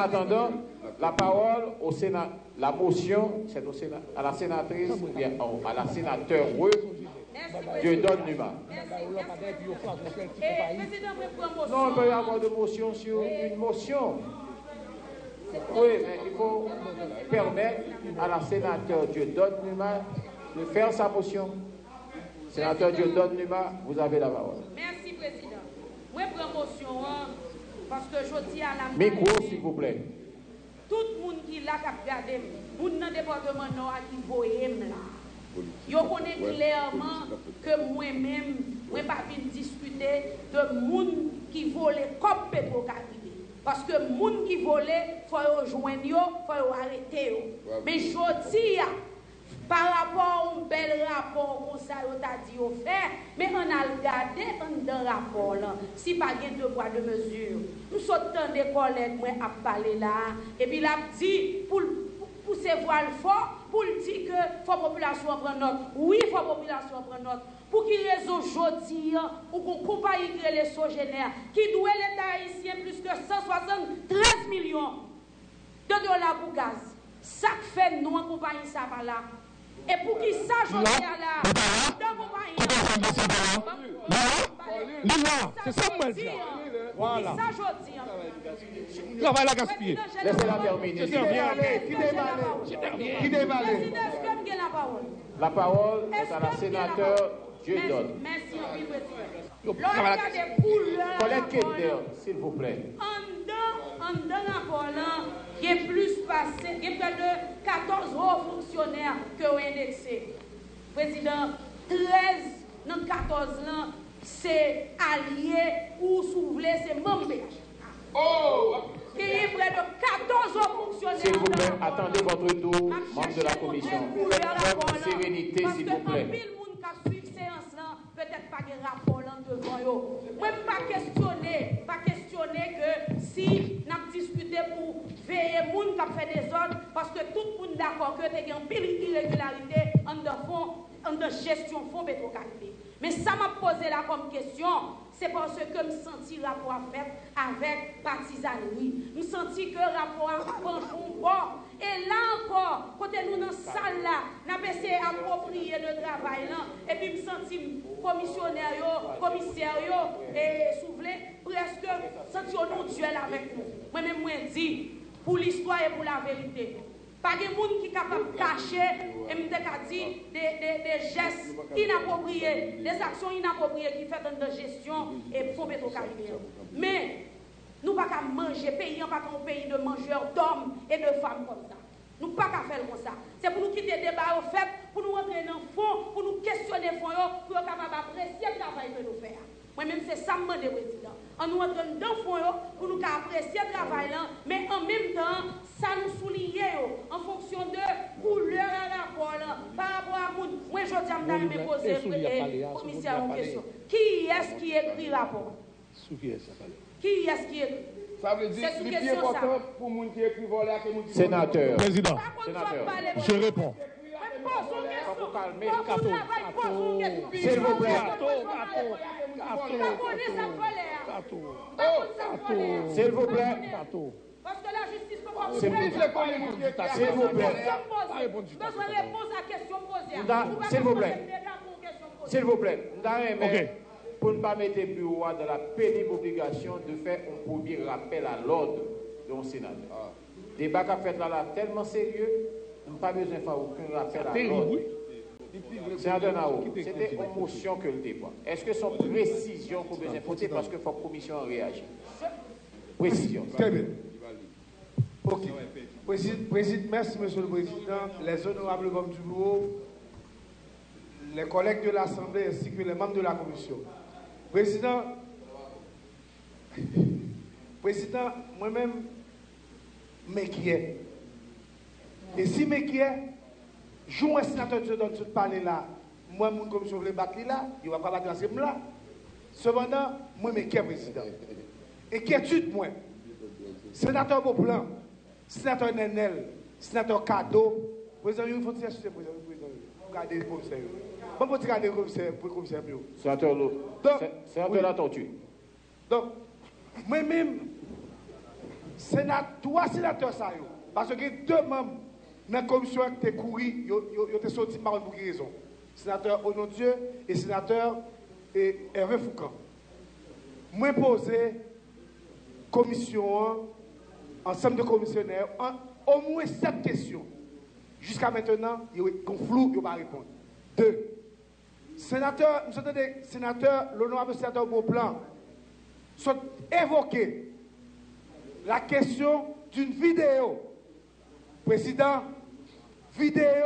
attendant, la parole au Sénat, la motion, c'est au Sénat, à la sénatrice, ou bien à la sénateur Dieudonne Numa. Non, il peut y avoir de motion sur une motion. Oui, mais il faut permettre à la sénateur Dieudonne Numa de faire sa motion. Sénateur Dieudonne Numa, vous avez la parole. Merci, Président. Moi, je prends motion parce que je dis à la micro, s'il vous plaît. Tout le monde qui l'a regardé, le monde dans le département nord qui voit là. Je connais clairement que moi-même, je ne vais pas discuter de monde qui vole comme Petro-Caribé. Parce que les gens qui volent, il faut rejoindre, il faut arrêter. Mais je dis, par rapport à un bel rapport, on a dit au fait, mais on a regardé dans le rapport, là, si pas de poids de mesure. Nous sommes des collègues à parler là, et puis là, dit, pour ces voiles forts, pour dire que la population prenne note. Oui, il faut la population prenne note. Pour qu'il raison aujourd'hui, ou qu'on compagnie qui est les sogénaires, qui doit l'État haïtien plus que 173 millions de dollars pour gaz. Ça fait nous en compagnie ça par là. Et pour qui ça j'en ai là, dans compagnie. C'est ça moi dis. Voilà. Ça j'en dis. Travail la gaspiller. Laissez-la terminer. Qui déballe? La parole est à la sénateur Dieudonne. Merci, Président. Colette Kender, s'il vous plaît. En dans la parole, il y a plus passé, il y a près de 14 hauts fonctionnaires qui ont indexé. Président, 13 dans 14 ans, c'est allié ou souvelé, c'est membre. Oh! Il y a près de 14 hauts fonctionnaires. S'il vous plaît, attendez votre tour, membre de la commission. Faites preuve de sérénité, s'il vous plaît. Peut-être pas de rapport là devant eux. Moi, pas questionner que si nous avons discuté pour veiller les gens qui fait des ordres, parce que tout le monde est d'accord que tu as une pile irrégularité en de gestion fonds Petro-Caribé. Mais ça m'a posé là comme question, c'est parce que je me sens le rapport fait avec partisanerie. Je me sens que le rapport prend un bord. Et là encore, quand nous dans la salle là, nous avons essayé d'approprier le travail là, et puis je me sens commissaire et soufflé, presque senti un duel avec nous. Moi-même, je dis, pour l'histoire et pour la vérité. Pas de gens qui sont capables de cacher et me dire des gestes inappropriés, des actions inappropriées qui font dans la gestion et fonds Petro-Caribé. Mais nous ne pouvons pas manger, pays n'est pas un pays de mangeurs d'hommes et de femmes comme ça. Nous ne pouvons pas faire comme ça. C'est pour nous quitter le débat au fait, pour nous rentrer dans le fond, pour nous questionner le fond, pour être capable d'apprécier le travail que nous faisons. Moi-même, c'est ça que je demande au président. On nous rentre dans le fond pour nous apprécier le travail, mais en même temps, ça nous souligne en fonction de couleur à rapport par rapport à nous. Moi, je dis me poser commissaire en question. Qui est-ce qui écrit le rapport? Qui est-ce qui écrit? Ça veut dire que c'est important pour les gens qui écrivent là. Sénateur. Président, je réponds. S'il vous plaît. S'il vous plaît. Parce que la justice peut pas s'il vous plaît. S'il vous plaît. S'il vous plaît. Pour ne pas mettre le bureau dans la pénible obligation de faire un premier rappel à l'ordre de mon sénateur. Le débat qu'a fait là tellement sérieux, nous n'avons pas besoin de faire aucun rappel à l'ordre. Sénateur Nao, c'était une motion que le débat. Est-ce que son précision pour besoin porter parce que la commission réagit? Précision. Très bien. Ok. Merci, Monsieur le Président. Les honorables membres du bureau, les collègues de l'Assemblée ainsi que les membres de la commission. Président, moi-même, m'inquiète. Et si m'inquiète, joue un sénateur de tout parler là, moi, mon commission veut battre là, il ne va pas battre là. Cependant, moi, m'inquiète, Président. Inquiétude, moi. Sénateur Beauplan, sénateur Nenel, sénateur Cadeau, Président, il faut dire que c'est président. Regardez le commissaire. Bon, vous regardez le commissaire. Sénateur Lou. Sénateur La Tortue. Donc, moi-même, trois sénateurs, ça, parce que deux membres dans la commission qui ont couru, ils ont sorti par une raison. Sénateur Onodieu et sénateur Hervé Foucan. Moi, posé commission, ensemble de commissionnaires, au moins 7 questions. Jusqu'à maintenant, il y a un flou, il n'y a pas répondre. 2. Sénateur, nous sommes des sénateurs, l'honorable sénateur Beauplan, sont évoqués la question d'une vidéo. Président, vidéo,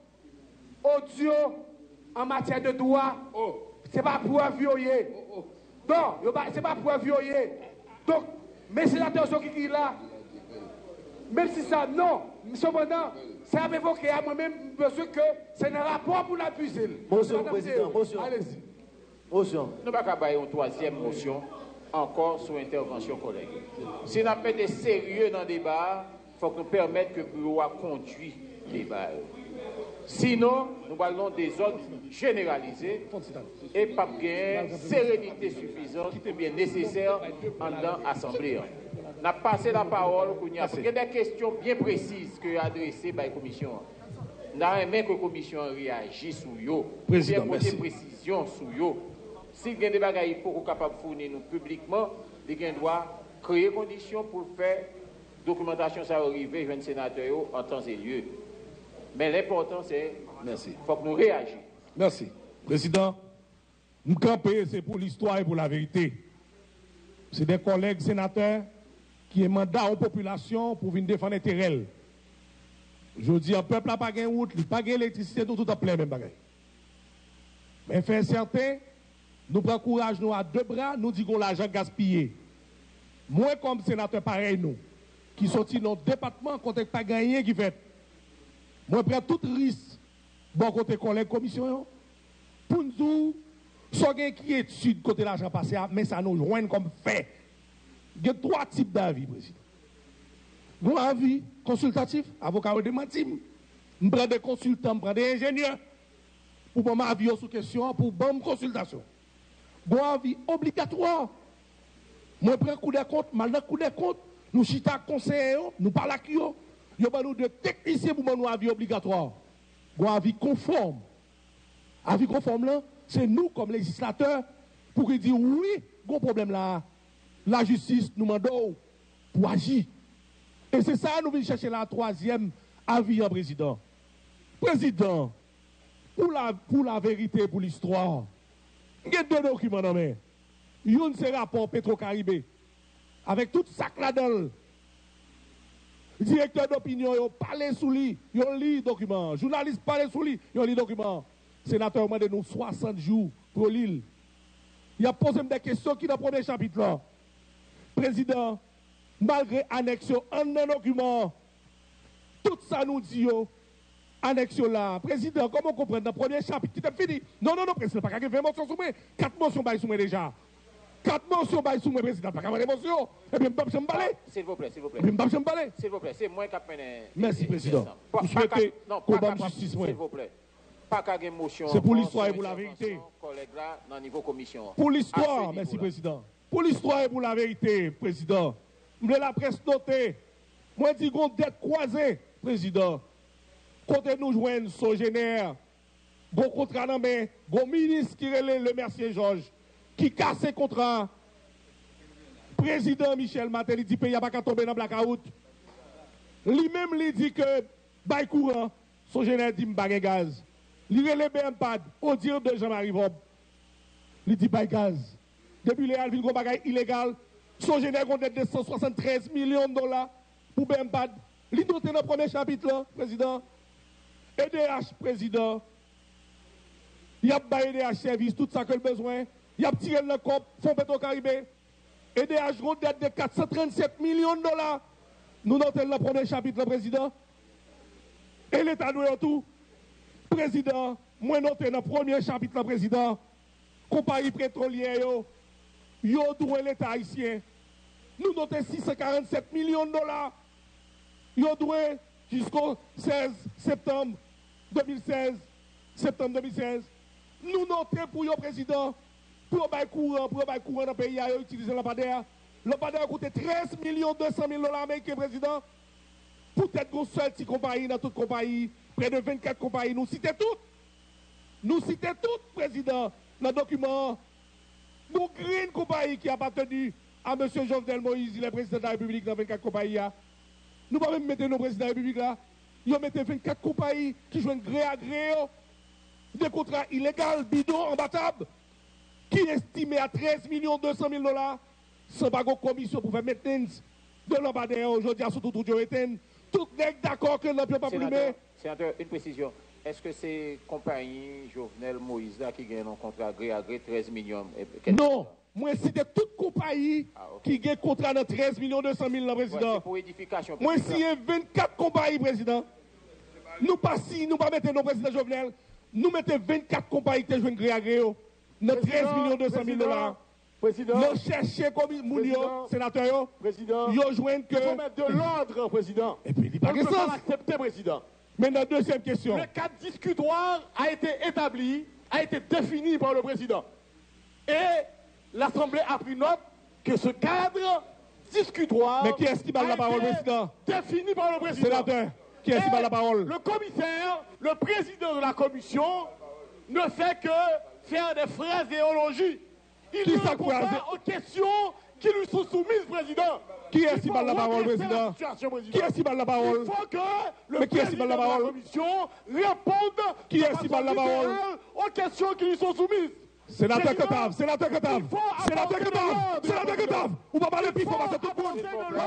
audio en matière de droit, ce n'est pas pour violer. Non, ce n'est pas pour violer. Donc, mes sénateurs sont qui là, même si ça, non, cependant, ça a évoqué à moi-même besoin que c'est un rapport pour l'accuser. Motion, Président, motion. Allez-y. Motion. Nous ne pouvons pas une troisième motion encore sur intervention collègue. Si nous avons des sérieux dans le débat, il faut que nous permettions que le bureau conduise le débat. Sinon, nous allons des ordres généralisés et pas de sérénité suffisante ou bien nécessaire en l'Assemblée. On a passé la parole pour nous. Il y a des questions bien précises que adressées par la commission. Nous avons aimé que la commission réagisse sur eux. Président, bien merci. des précisions sur eux. Si il y a des bagages qu'il faut capable de fournir nous publiquement, il doit créer conditions pour faire documentation ça arriver jeune sénateur en temps et lieu. Mais l'important c'est Merci. faut que nous réagissions. Merci. Président, nous camper, c'est pour l'histoire et pour la vérité. C'est des collègues sénateurs qui ont mandat aux populations pour venir défendre l'intérêt. Je dis, un peuple n'a pas de route, il n'a pas d'électricité, tout en plein même bagaille. Mais fait certain, nous prenons courage, nous à deux bras, nous disons qu'on l'argent gaspillé. Moi, comme sénateur pareil, nous, qui sortis dans notre département, qu'on n'a pas gagné, qui fait. Moi, je prends tout risque, bon côté collègue commission, pour nous, sans inquiétude côté l'argent passé, mais ça nous joint comme fait. Il y a 3 types d'avis, président. Nous avons un avis consultatif, avocat de matim. Nous prenons des consultants, nous prenons des ingénieurs pour prendre un avis sur question, pour bonne consultation. Nous avons un avis obligatoire. Moi, je prends coup de compte, mal de coup de compte, nous chita conseillers, nous parlons avec eux. Nous avons de techniciens pour nous un avis obligatoire. Nous avons un avis conforme. Avis conforme là, c'est nous comme législateurs pour dire oui, gros problème là. La justice nous demande pour agir. Et c'est ça, nous venons chercher la 3e avis en président. Président, pour la vérité, pour l'histoire, il y a 2 documents dans main. Yon c'est rapport Petro-Caribé. Avec tout ça là-dedans. Directeur d'opinion, il parle sous lui, il lit le document. Journaliste parle sous lui, il lit le document. Sénateur demande nous 60 jours pour l'île. Il a posé des questions qui dans le premier chapitre là. Président, malgré annexion en un document, tout ça nous dit, annexion là. Président, comment on comprend dans le premier chapitre qui t'a fini? Non, président, pas qu'à 20 motions sous moi. 4 motions by sous moi déjà. 4 motions by sous moi, président, pas qu'à 20 motions. Et puis, je me balai. S'il vous plaît. S'il vous plaît, c'est moi qui ai merci, président. Vous souhaitez combat de justice, s'il vous plaît. Pas qu'à une motion. C'est pour l'histoire et pour la vérité. Collègue là, dans le niveau commission. Pour l'histoire, merci, président. Pour l'histoire et pour la vérité, président. Je la presse noter. Moi, je dis qu'on dette croisée, président. Côté nous joignent Sogénère, bon contrat dans main, bon ministre qui relève le Mercier Georges, qui casse le contrat. Président Michel Matel, il dit qu'il n'y a pas qu'à tomber dans le blackout. Lui-même, il dit que, bail courant, Sogénère dit qu'il gaz. Il relève BMPAD, au dire de Jean-Marie Vob. Il dit bail gaz. Depuis les Alvin gros bagay illégal, son général a de 173 millions de dollars pour BMPAD. Il note dans le premier chapitre là, président. EDH, président. Il y a baillé EDH service, tout ça que le besoin. Il y a tiré le cop, Fonds Petro-Caribé. EDH a dette de 437 millions de dollars. Nous notons dans le premier chapitre, le président. Et l'État nous tout. Président, moi noté dans le premier chapitre, le président. Compagnie pétrolière, yo doué l'État haïtien. Nous notons 647 millions de dollars. Yo doué jusqu'au 16 septembre 2016. Nous notons pour le président, pour le courant dans le pays, utiliser la PADEA. Le badin a coûté 13 200 000 $ américains, président. Peut-être qu'on seul si compagnie dans toute compagnie, près de 24 compagnies, nous citons toutes. Nous citons toutes, président, dans le document. Nous créons une compagnie qui a appartenu à M. Jovenel Moïse, il est président de la République dans 24 compagnies. Nous ne pouvons pas même mettre nos présidents de la République là. Ils ont mis 24 compagnies qui jouent gré à gré, des contrats illégaux, bidons, imbattables, qui est estimé à 13 200 000 $, sans pas de commission pour faire maintenance de l'ambassadeur aujourd'hui à surtout tout tout n'est d'accord que l'on ne peut pas plumer. Sénateur, une précision. Est-ce que c'est compagnie Jovenel Moïse là qui gagne un contrat gré à gré 13 millions? Non, moi c'était toute compagnie qui gagne un contrat de 13 200 000 $, président. Ouais, pour édification. Moi si 24 compagnies, président. Nous pas si, nous pas mettre nos présidents Jovenel, nous mettons 24 compagnies qui jouent gré à gré, dans 13 200 000 $. Président. Nous cherchons comme Mounio, sénateur, président. Ils joignent que. Il faut mettre de l'ordre, président. Et puis il n'y a pas de sens. Accepter, président. Maintenant, deuxième question. Le cadre discutoire a été établi, a été défini par le président. Et l'Assemblée a pris note que ce cadre discutoire. Mais qui est-ce qui parle la parole, président? Défini par le président. Sénateur, qui est-ce qui parle la parole? Le commissaire, le président de la commission, ne fait que faire des phraséologies. Il ne répond pas aux questions qui lui sont soumises, président. Qui est-ce qui parle la parole, président? Qui est-ce qui parle la parole? Il faut que le président de la commission réponde qui est-ce qui parle la parole aux questions qui lui sont soumises. Sénateur Ketave, sénateur Ketave, sénateur Ketave, sénateur Ketave, vous ne pouvez pas parler plus fort à tout le monde.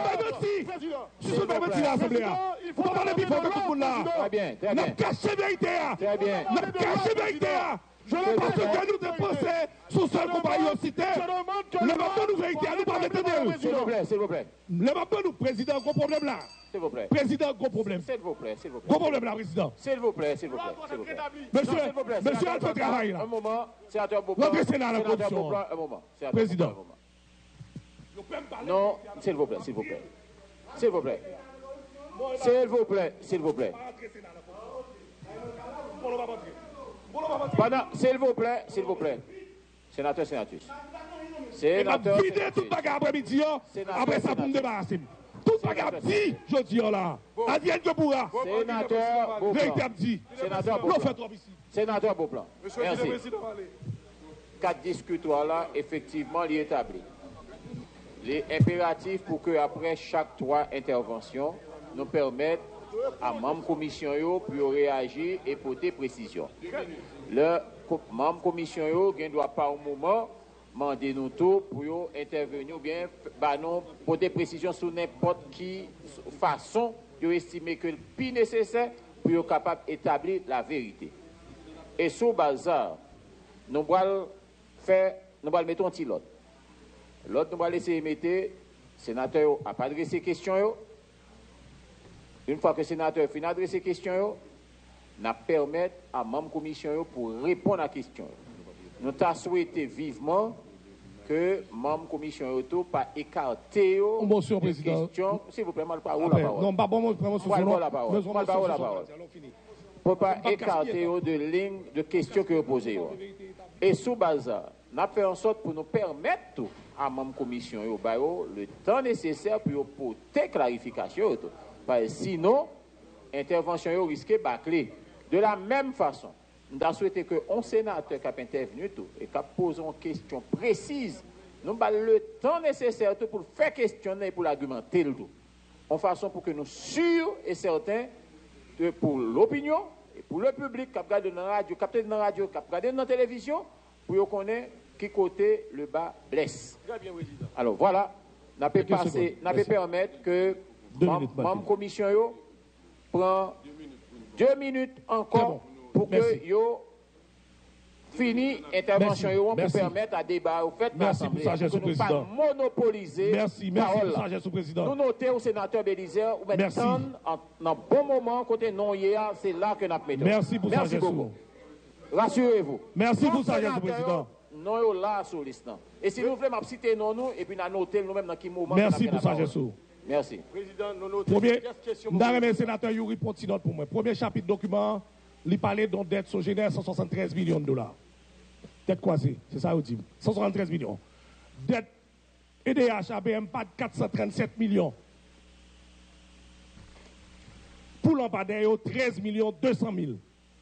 Je suis pas petit à l'Assemblée. Vous ne pouvez pas parler plus fort à tout le monde là. Très bien, très bien. N'a caché la vérité. Très bien. N'a caché la vérité. Je ne pense que nous dépensons sous seul compagnie au cité. Le moment nous vérité, nous pas mettre d'elle. S'il vous plaît, s'il vous plaît. Le moment nous, président, gros problème là. S'il vous plaît. Président, gros problème. S'il vous plaît, s'il vous plaît. Gros problème là, président. S'il vous plaît, s'il vous plaît. Monsieur, elle fait travail là. Un moment, sénateur Beauplan. L'entrée Sénat, la corruption. Un moment. Président. Non, s'il vous plaît, s'il vous plaît. S'il vous plaît. S'il vous plaît, s'il vous plaît. S'il vous plaît, s'il vous plaît. Sénateur, sénatrice. Sénateur. Vider toute bagarre après-midi, après ça pour me débarrasser. Toute bagarre dit, je dis là. Advienne que pourra. Sénateur Beauplan. Véritable dit. Sénateur Beauplan. Sénateur Beauplan. Merci. Quatre discutoires là, effectivement, il est établi. Les impératifs pour que après chaque 3 interventions, nous permettent à membre commission pour réagir et porter précision. Le membre commission ne doit pas au moment demander nous tout pour intervenir ou bien non, porter précision sur n'importe qui façon de estimer que le plus nécessaire pour être capable d'établir la vérité. Et sous bazar, nous allons mettre un petit lot. L'autre, nous allons laisser mettre, le sénateur n'a pas adressé questions. Une fois que le sénateur finit d'adresser les questions, nous permettons à la commission pour répondre à la question. Nous avons souhaité vivement que la commission n'ait pas écarté les questions. S'il vous plaît, je ne parle pas la parole. Non, pas bon, je la parole. Pour ne pas écarter de lignes de questions que vous posez. Et sous base, nous avons fait en sorte pour nous permettre à la commission le temps nécessaire pour porter clarification. Parce que sinon, l'intervention risque de bâcler. De la même façon, nous avons souhaité qu'un sénateur qui a intervenu et qui a posé une question précise, nous avons le temps nécessaire pour faire questionner et pour l'argumenter le tout. En façon pour que nous sûrs et certains, pour l'opinion et pour le public qui a regardé dans la radio, qui a regardé dans la télévision, pour connaître qui côté le bas blesse. Alors voilà, nous avons permettre que la commission prend 2 minutes encore pour que yo fini intervention pour permettre à débat au fait l'Assemblée de ne pas monopoliser la parole. Nous notons au sénateur Bélizer ou maintenant dans bon moment côté non hier c'est là que nous mettons. Merci beaucoup. Rassurez-vous. Merci pour ça, président. Nous là sur l'instant. Et si nous voulons citer nous et puis nous noter nous-mêmes dans quel moment. Merci pour ça, Merci. Président, premier, le sénateur Yuri Pontinot pour moi. Premier chapitre document, il parlait d'une dette sogénère 173 millions de dollars. Dette croisée, c'est ça, on dit. 173 millions. Dette EDH ABM pas de 437 millions. Pour lampadaire, 13 millions 200 000.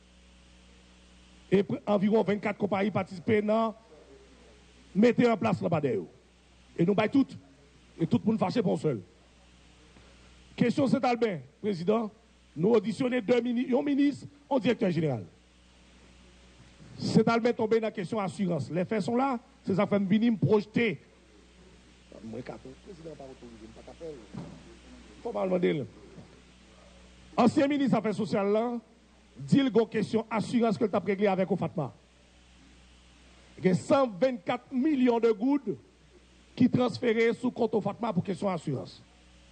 Et environ 24 compagnies participent dans mettez en place lampadaire. Et nous baillons toutes. Et tout le monde fâché pour un seul. Question Saint-Albin, président. Nous auditionnons un ministre, un directeur général. Saint-Albin tombé dans la question assurance. Les faits sont là, ces affaires venir me projeter. Ancien ministre des Affaires sociales là, dit qu'il y a une question assurance que tu as réglé avec Fatma. Il y a 124 millions de gouttes qui transférés sous compte Fatma pour question assurance.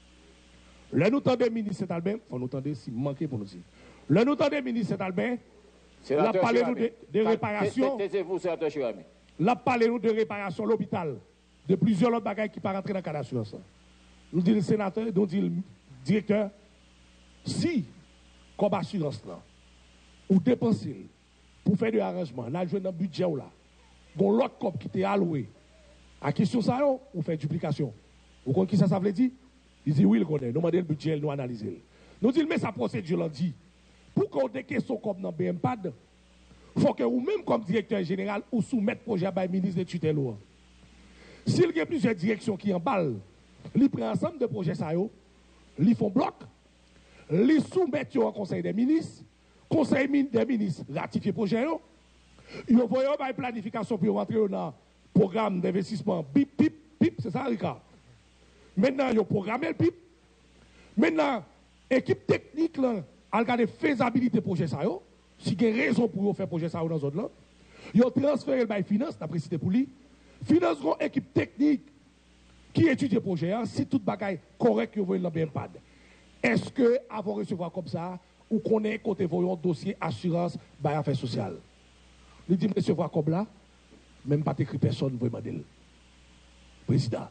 Le nous tendez ministre Saint-Albin, il faut nous tendre si manquer pour nous dire. Le nous tendez ministre Saint-Albin, la parlé nous de réparation. Taisez-vous, sénateur Chirami. La parlé nous de réparation l'hôpital, de plusieurs autres bagages qui ne sont pas rentrés dans le cas d'assurance. Nous dit le sénateur, nous dit le directeur, si, comme assurance là, ou dépenser pour faire des arrangements, là, jouer dans le budget là, bon l'autre cop qui était alloué, à question ça, on fait duplication. Vous comprenez qui ça veut dire? Il dit oui, il connaît. Nous demandons le budget, nous analysons. Nous disons, mais sa procédure l'a dit. Pour qu'on ait des questions comme dans BMPAD, il faut que vous, même comme directeur général, ou soumettre projet à le ministre de tutelle. S'il y a plusieurs directions qui en parlent, ils prennent ensemble de projets, ils font bloc, ils soumettent au conseil des ministres, conseil des ministres ratifie le projet, ils envoient une planification pour rentrer dans le programme d'investissement BIP, PIP, PIP, c'est ça, Ricard. Maintenant, ils ont programmé le PIP. Maintenant, l'équipe technique, là, a regardé la faisabilité du projet. Si il y a raison pour faire projet dans la zone là, ils ont transféré le finance, d'après cité pour lui. Finance une équipe technique qui étudie le projet. Si tout bagaille correct, vous voyez dans le BMPAD. Est-ce que, avant de recevoir comme ça, ou qu'on ait côté voyant dossier assurance, affaires sociales? Il dit, recevoir comme là, même pas écrit personne, vous demander. Président.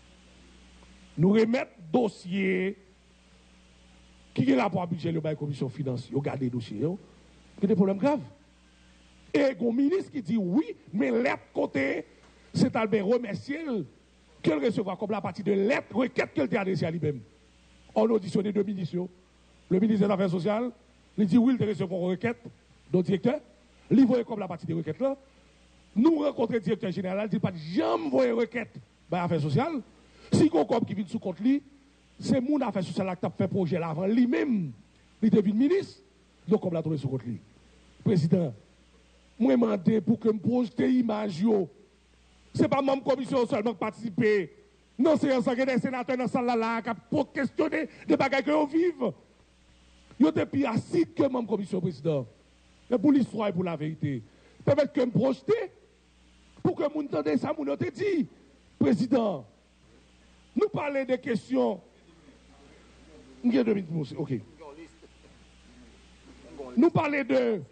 Nous remettre dossier qui est rapport à budget de la commission finance, vous regardez le dossier, il y a des problèmes graves. Et il y a un ministre qui dit oui, mais l'autre côté, c'est Albert remercier qu'elle recevra comme à partir de l'autre requête qu'elle a adressée à lui-même. On a auditionné deux ministres. Le ministre des Affaires sociales, il dit oui, il recevoir une requête de directeur, il voit comme la partie de requête là. Nous rencontrons le directeur général, il dit pas jamais voyer requête dans l'affaires sociales. Si on a qui vient sous compte lui, c'est mon affaire sociale qui a fait projet là avant lui-même. Il devient ministre, donc comme l'a trouvé sous compte lui. Président, moi je demande pour que je projette l'image. Ce n'est pas ma commission seulement qui participe. Non, c'est un des sénateurs dans la salle là qui pour questionner des bagages que vous vivez. Ils sont plus acide que ma commission, président. Mais pour l'histoire et pour la vérité. Peut-être que je projette pour que vous entendiez ça, vous te dit. Président, nous parlons de questions. Il y a 2 minutes, ok. Nous parlons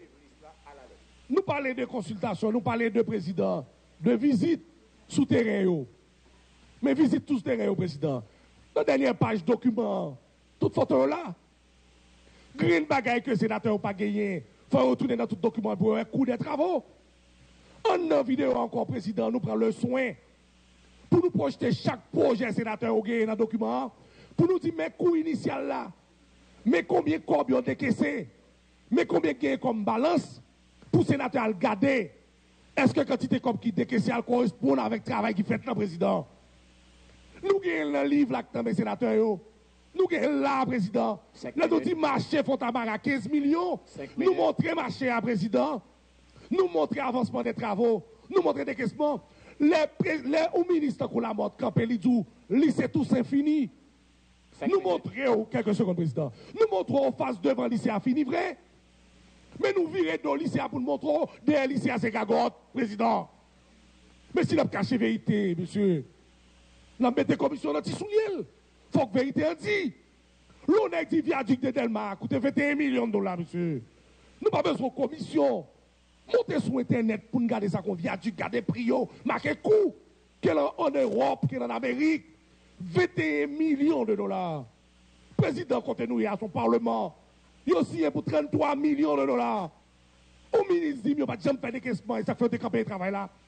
de consultation, nous parlons de président, de visite souterraine. Mais visite tout terrain, président. La dernière page document, toute photo là. Green bagaille que le sénateur n'a pas gagné. Il faut retourner dans tout document pour un coup de travaux. En vidéo encore, président, nous prenons le soin pour nous projeter chaque projet sénateur au gagné dans le document. Pour nous dire, mais coût initial là, mais combien de corps ont décaissé, mais combien de comme balance pour le sénateur à le garder. Est-ce que quantité comme qui décaissé correspond avec le travail qui fait le président? Nous avons un livre là dans les sénateurs. Nous avons là, président. Nous avons dit marché Fontabar à 15 millions. Nous montrons marché à président. Nous montrons avancement des travaux. Nous montrons décaissement. Les ministres qui la mort campé, ils disent, lycée tous infini. Nous montrons, quelques secondes, président. Nous montrons face devant le lycée à fini, vrai? Mais nous virons dans le lycée pour nous montrer des lycées à Ségagotte, président. Mais si nous avons caché la vérité, monsieur, nous avons mis des commissions dans le soulier. Il faut que la vérité en dit. L'on a dit viaduc de Delmar coûte 21 millions de dollars, monsieur. Nous n'avons pas besoin de commission. Montez sur Internet pour nous garder ça qu'on viaduc, garder prix, marquer coût. Qu'il est en Europe, qu'il est en Amérique. 21 millions de dollars. Le président compte nous à son parlement. Il a signé pour 33 millions de dollars. Au ministre dit, il n'y a pas de jamais fait des caissements et ça fait des campagnes de travail là.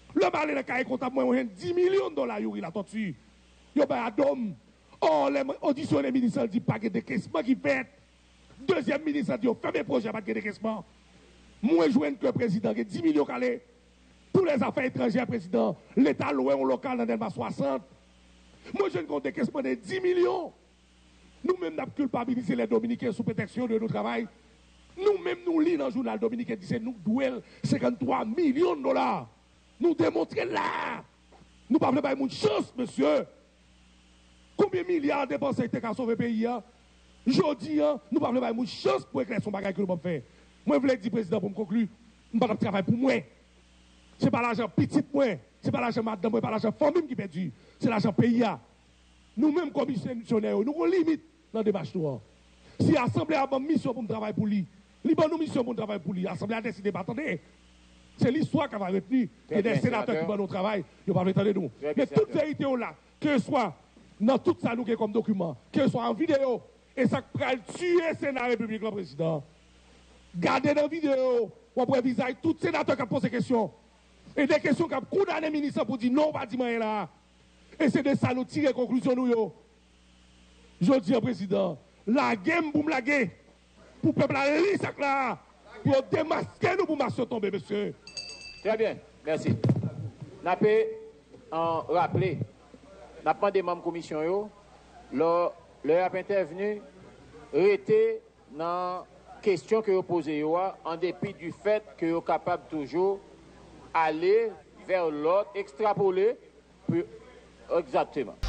Le balai de cahier comptable, moi, 10 millions de dollars, il a tortue. Il y a un dôme. Oh, les auditions des ministres disent pas de décaissement qui fait. Deuxième ministre dit, fermez le projet, pas de décaissement. Moi, je que le président, qui 10 millions calés. Pour les affaires étrangères, président, l'État loué au local dans Delma 60. Moi, je ne décaissement de 10 millions. Nous-mêmes, nous avons culpabilisé les Dominicains sous protection de notre travail. Nous-mêmes, nous lisons dans le journal dominicain, disons, nous douons 53 millions de dollars. Nous démontrons là. Nous ne pouvons pas avoir une chance, monsieur. Combien de milliards dépensés pour sauver le pays? Je dis, nous ne pouvons pas avoir une chance pour éclairer son bagage que nous pouvons faire. Moi, je voulais dire, président, pour me conclure, nous ne pouvons pas travailler pour moi. Ce n'est pas l'argent petit moi, ce n'est pas l'argent madame, ce n'est pas l'argent famille qui perdu, c'est l'argent pays. Nous-mêmes, commissionnaires, nous avons une limite dans le débat. Si l'Assemblée a une mission pour travailler pour lui, Liban nous mission pour travailler pour lui, l'Assemblée a décidé de attendez. C'est l'histoire qui va retenir. Et des sénateurs qui vont nous travailler, ils vont attendre nous. Mais toute vérité là, que ce soit dans tout ça nous comme document, que ce soit en vidéo, et ça va tuer le Sénat de la République, le président. Gardez dans la vidéo, on pourrait viser tout sénateur qui a posé des questions. Et des questions qui ont condamné le ministre pour dire non, pas dire rien là. Et c'est de ça nous tirer conclusion nous. Je dis au président, la game pour me laguer, pour le peuple à lire ça là, pour démasquer nous pour marcher tomber, monsieur. Très bien, merci. N'a pas rappelé, n'a pas des membres de commission, leur intervenu, était dans la question que vous posez, en dépit du fait que vous êtes capable toujours aller vers l'autre, extrapoler, exactement.